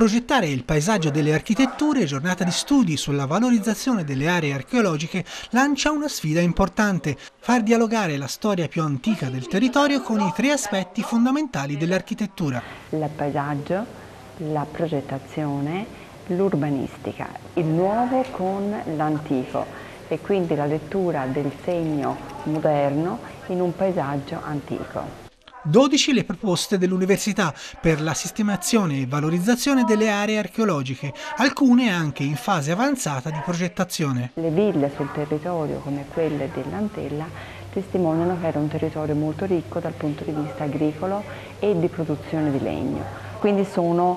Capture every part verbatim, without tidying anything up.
progettare il paesaggio delle architetture, Giornata di studi sulla valorizzazione delle aree archeologiche lancia una sfida importante: far dialogare la storia più antica del territorio con i tre aspetti fondamentali dell'architettura. Il paesaggio, la progettazione, l'urbanistica, il nuovo con l'antico e quindi la lettura del segno moderno in un paesaggio antico. dodici le proposte dell'Università per la sistemazione e valorizzazione delle aree archeologiche, alcune anche in fase avanzata di progettazione. Le ville sul territorio, come quelle dell'Antella, testimoniano che era un territorio molto ricco dal punto di vista agricolo e di produzione di legno. Quindi sono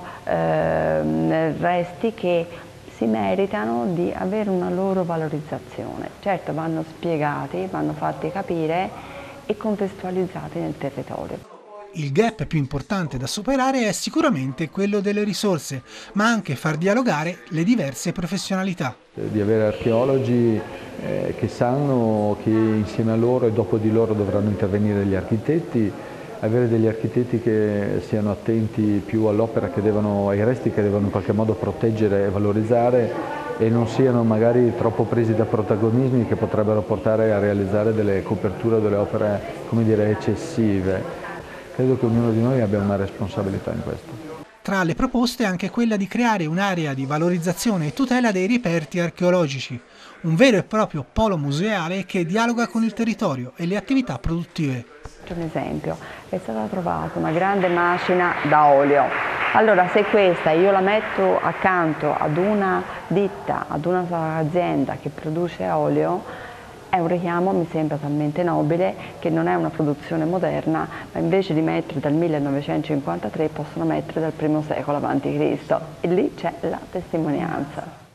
eh, resti che si meritano di avere una loro valorizzazione. Certo, vanno spiegati, vanno fatti capire e contestualizzati nel territorio. Il gap più importante da superare è sicuramente quello delle risorse, ma anche far dialogare le diverse professionalità. Di avere archeologi eh, che sanno che insieme a loro e dopo di loro dovranno intervenire gli architetti, avere degli architetti che siano attenti più all'opera, che devono, ai resti che devono in qualche modo proteggere e valorizzare, e non siano magari troppo presi da protagonismi che potrebbero portare a realizzare delle coperture, delle opere, come dire, eccessive. Credo che ognuno di noi abbia una responsabilità in questo. Tra le proposte anche quella di creare un'area di valorizzazione e tutela dei reperti archeologici, un vero e proprio polo museale che dialoga con il territorio e le attività produttive. Un esempio, è stata trovata una grande macina da olio. Allora, se questa io la metto accanto ad una ditta, ad una azienda che produce olio, è un richiamo, mi sembra talmente nobile, che non è una produzione moderna, ma invece di mettere dal millenovecentocinquantatré possono mettere dal primo secolo avanti Cristo, e lì c'è la testimonianza.